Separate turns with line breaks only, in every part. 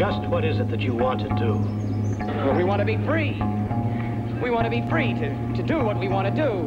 Just what is it that you want to do?
Well, we want to be free. We want to be free to do what we want to do.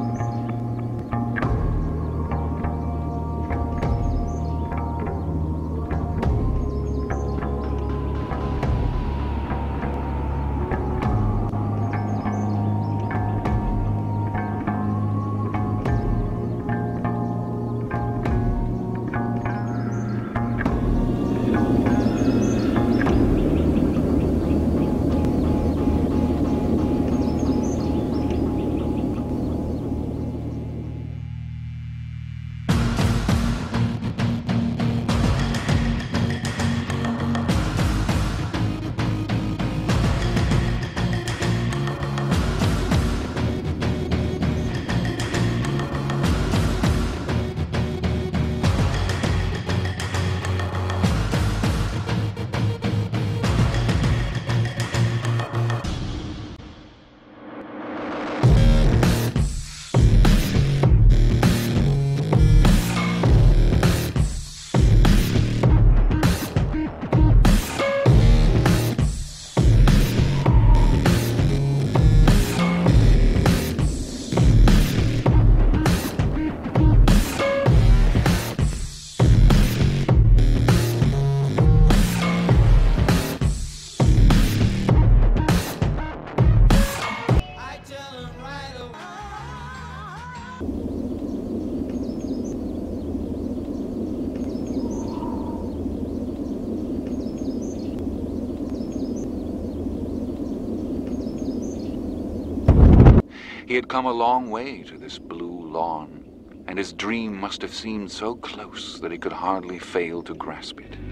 He had come a long way to this blue lawn, and his dream must have seemed so close that he could hardly fail to grasp it.